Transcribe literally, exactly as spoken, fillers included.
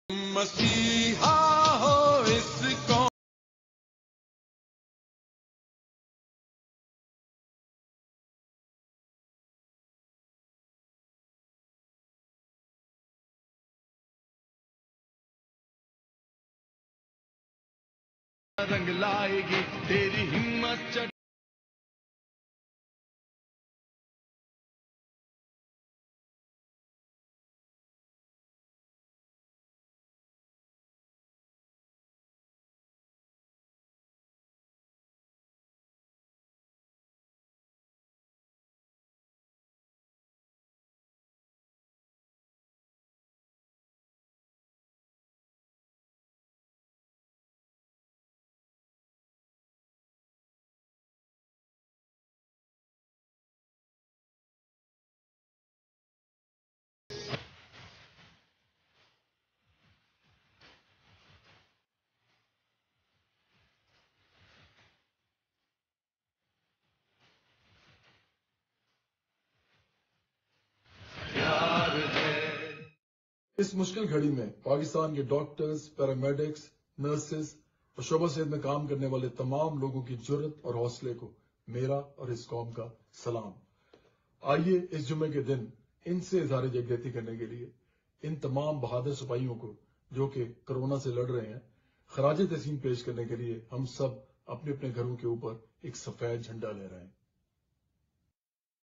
मसीहा हो इसको रंग लाएगी तेरी हिम्मत चढ़ इस मुश्किल घड़ी में पाकिस्तान के डॉक्टर्स, पैरामेडिक्स, नर्सेज और शोबा सेहत में काम करने वाले तमाम लोगों की जुर्रत और हौसले को मेरा और इस कौम का सलाम। आइए इस जुम्मे के दिन इनसे इज़हार यकजहती करने के लिए इन तमाम बहादुर सिपाहियों को जो कि कोरोना से लड़ रहे हैं, खराज तहसीन पेश करने के लिए हम सब अपने अपने घरों के ऊपर एक सफेद झंडा ले रहे हैं।